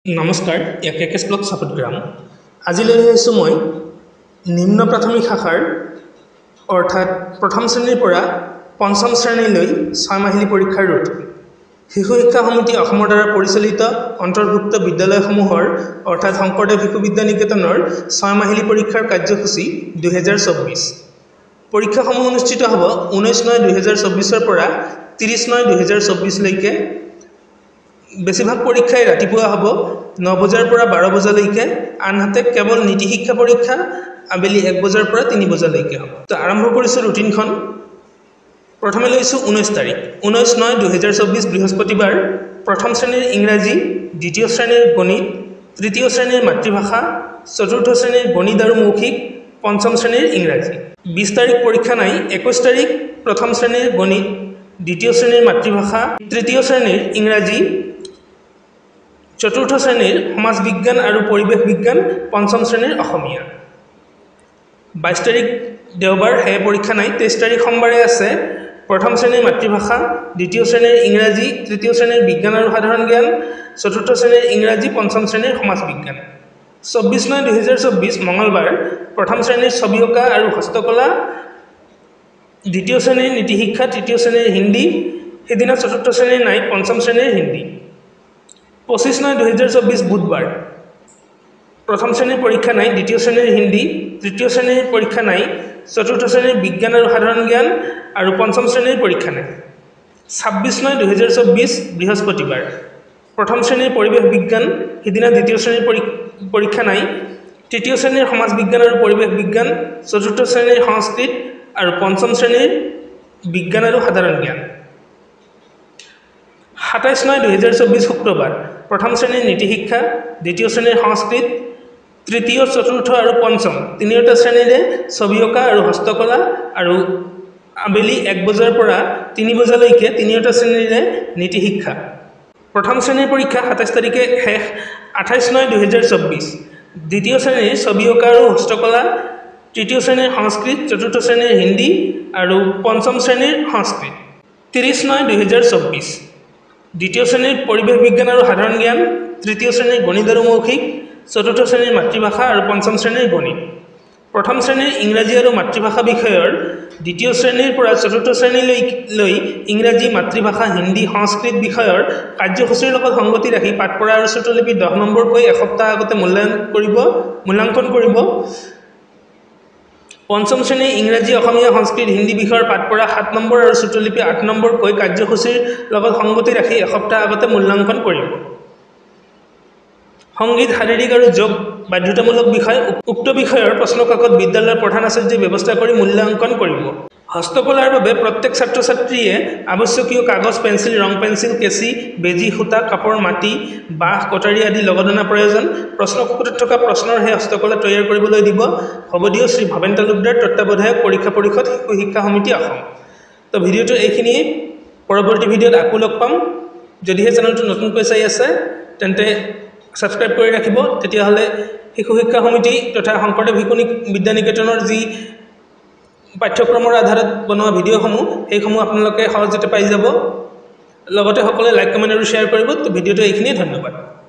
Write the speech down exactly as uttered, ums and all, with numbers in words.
নমস্কাৰ ইয়াক কেকেছ ব্লগ সাপোটগ্ৰাম আজিলৈ আহিছোঁ মই নিম্ন প্ৰাথমিক শাখাৰ অৰ্থাৎ প্ৰথম শ্ৰেণীৰ পৰা পঞ্চম শ্ৰেণীলৈ ছয় মাহিলী পৰীক্ষাৰ ৰুটিন শিশু শিক্ষা সমিতি অসমৰ দ্বাৰা পৰিচালিত অন্তৰ্ভুক্ত বিদ্যালয়সমূহৰ অৰ্থাৎ শংকৰদেৱ শিশু বিদ্যা নিকেতনৰ ছয় মাহিলী পৰীক্ষাৰ কাৰ্যসূচী দুই হাজাৰ চৌব্বিছ পৰীক্ষাসমূহ অনুষ্ঠিত হ'ব ঊনৈছ নয় দুই হাজাৰ চৌব্বিছৰ পৰা ত্ৰিছ নয় দুই হাজাৰ চৌব্বিছলৈকে বেছিভাগ পৰীক্ষাই ৰাতিপুৱা হ'ব ন বজাৰ পৰা বাৰ বজালৈকে আনহাতে কেৱল নীতি শিক্ষা পৰীক্ষা আবেলি এক বজাৰ পৰা তিনি বজালৈকে হ'ব তো আৰম্ভ কৰিছোঁ ৰুটিনখন প্ৰথমে লৈছোঁ ঊনৈছ তাৰিখ ঊনৈছ নয় দুই হাজাৰ চৌব্বিছ বৃহস্পতিবাৰ প্ৰথম শ্ৰেণীৰ ইংৰাজী দ্বিতীয় শ্ৰেণীৰ গণিত তৃতীয় শ্ৰেণীৰ মাতৃভাষা চতুৰ্থ শ্ৰেণীৰ গণিত আৰু মৌখিক পঞ্চম শ্ৰেণীৰ ইংৰাজী বিছ তাৰিখ পৰীক্ষা নাই একৈছ তাৰিখ প্ৰথম শ্ৰেণীৰ গণিত দ্বিতীয় শ্ৰেণীৰ মাতৃভাষা তৃতীয় শ্ৰেণীৰ ইংৰাজী চতুৰ্থ শ্ৰেণীৰ সমাজ বিজ্ঞান আৰু পৰিৱেশ বিজ্ঞান পঞ্চম শ্ৰেণীৰ অসমীয়া বাইছ তাৰিখ দেওবাৰ হে পৰীক্ষা নাই তেইছ তাৰিখ সোমবাৰে আছে প্ৰথম শ্ৰেণীৰ মাতৃভাষা দ্বিতীয় শ্ৰেণীৰ ইংৰাজী তৃতীয় শ্ৰেণীৰ বিজ্ঞান আৰু সাধাৰণ জ্ঞান চতুৰ্থ শ্ৰেণীৰ ইংৰাজী পঞ্চম শ্ৰেণীৰ সমাজ বিজ্ঞান চৌব্বিছ নয় দুই হাজাৰ চৌব্বিছ মঙলবাৰ প্ৰথম শ্ৰেণীৰ ছবি অঁকা আৰু হস্তকলা দ্বিতীয় শ্ৰেণীৰ নীতি শিক্ষা তৃতীয় শ্ৰেণীৰ হিন্দী সেইদিনা চতুৰ্থ শ্ৰেণীৰ নাই পঞ্চম শ্ৰেণীৰ হিন্দী পঁচিছ নয় দুই হাজাৰ চৌব্বিছ বুধবাৰ প্ৰথম শ্ৰেণীৰ পৰীক্ষা নাই দ্বিতীয় শ্ৰেণীৰ হিন্দী তৃতীয় শ্ৰেণীৰ পৰীক্ষা নাই চতুৰ্থ শ্ৰেণীৰ বিজ্ঞান আৰু সাধাৰণ জ্ঞান আৰু পঞ্চম শ্ৰেণীৰ পৰীক্ষা নাই ছাব্বিছ নয় দুই হাজাৰ চৌব্বিছ বৃহস্পতিবাৰ প্ৰথম শ্ৰেণীৰ পৰিৱেশ বিজ্ঞান সিদিনা দ্বিতীয় শ্ৰেণীৰ পৰীক্ষা নাই তৃতীয় শ্ৰেণীৰ সমাজ বিজ্ঞান আৰু পৰিৱেশ বিজ্ঞান চতুৰ্থ শ্ৰেণীৰ সংস্কৃত আৰু পঞ্চম শ্ৰেণীৰ বিজ্ঞান আৰু সাধাৰণ জ্ঞান সাতাইছ নয় দুই হাজাৰ চৌব্বিছ শুক্ৰবাৰ প্ৰথম শ্ৰেণীৰ নীতি শিক্ষা দ্বিতীয় শ্ৰেণীৰ সংস্কৃত তৃতীয় চতুৰ্থ আৰু পঞ্চম তিনিওটা শ্ৰেণীৰে ছবি অঁকা আৰু হস্তকলা আৰু আবেলি এক বজাৰ পৰা তিনি বজালৈকে তিনিওটা শ্ৰেণীৰে নীতি শিক্ষা প্ৰথম শ্ৰেণীৰ পৰীক্ষা সাতাইছ তাৰিখে শেষ আঠাইছ নয় দুই হাজাৰ চৌব্বিছ দ্বিতীয় শ্ৰেণীৰ ছবি অঁকা আৰু হস্তকলা তৃতীয় শ্ৰেণীৰ সংস্কৃত চতুৰ্থ শ্ৰেণীৰ হিন্দী আৰু পঞ্চম শ্ৰেণীৰ সংস্কৃত ত্ৰিছ নয় দুই হাজাৰ চৌব্বিছ দ্বিতীয় শ্ৰেণীৰ পৰিৱেশ বিজ্ঞান আৰু সাধাৰণ জ্ঞান তৃতীয় শ্ৰেণীৰ গণিত আৰু মৌখিক চতুৰ্থ শ্ৰেণীৰ মাতৃভাষা আৰু পঞ্চম শ্ৰেণীৰ গণিত প্ৰথম শ্ৰেণীৰ ইংৰাজী আৰু মাতৃভাষা বিষয়ৰ দ্বিতীয় শ্ৰেণীৰ পৰা চতুৰ্থ শ্ৰেণীলৈ লৈ ইংৰাজী মাতৃভাষা হিন্দী সংস্কৃত বিষয়ৰ কাৰ্যসূচীৰ লগত সংগতি ৰাখি পাঠ পঢ়া আৰু শ্ৰুতলিপি দহ নম্বৰকৈ এসপ্তাহ আগতে মূল্যায়ন কৰিব মূল্যাংকন কৰিব পঞ্চম শ্ৰেণীৰ ইংৰাজী অসমীয়া সংস্কৃত হিন্দী বিষয়ৰ পাঠ পঢ়া সাত নম্বৰ আৰু শ্ৰুতলিপি আঠ নম্বৰকৈ কাৰ্যসূচীৰ লগত সংগতি ৰাখি এসপ্তাহ আগতে মূল্যাংকন কৰিব সংগীত শাৰীৰিক আৰু যোগ বাধ্যতামূলক বিষয় উক্ত বিষয়ৰ প্ৰশ্নকাকত বিদ্যালয়ৰ প্ৰধান আচাৰ্যই ব্যৱস্থা কৰি মূল্যাংকন কৰিব হস্তকলাৰ বাবে প্ৰত্যেক ছাত্ৰ ছাত্ৰীয়ে আৱশ্যকীয় কাগজ পেঞ্চিল ৰং পেঞ্চিল কেঁচি বেজী সূতা কাপোৰ মাটি বাঁহ কটাৰী আদি লগত অনা প্ৰয়োজন প্ৰশ্নকাকতত থকা প্ৰশ্নৰ সেই হস্তকলা তৈয়াৰ কৰিবলৈ দিব ভৱদীয় শ্ৰী ভৱেন তালুকদাৰ তত্ত্বাৱধায়ক পৰীক্ষা পৰিষদ শিশু শিক্ষা সমিতি অসম তো ভিডিঅ'টো এইখিনিয়ে পৰৱৰ্তী ভিডিঅ'ত আকৌ লগ পাম যদিহে চেনেলটো নতুনকৈ চাই আছে তেন্তে ছাবস্ক্ৰাইব কৰি ৰাখিব তেতিয়াহ'লে শিশু শিক্ষা সমিতি তথা শংকৰদেৱ শিশু বিদ্যা নিকেতনৰ যি পাঠ্যক্ৰমৰ আধাৰত বনোৱা ভিডিঅ'সমূহ সেইসমূহ আপোনালোকে সহজতে পাই যাব লগতে সকলোৱে লাইক কমেণ্ট আৰু শ্বেয়াৰ কৰিব তো ভিডিঅ'টো এইখিনিয়ে ধন্যবাদ।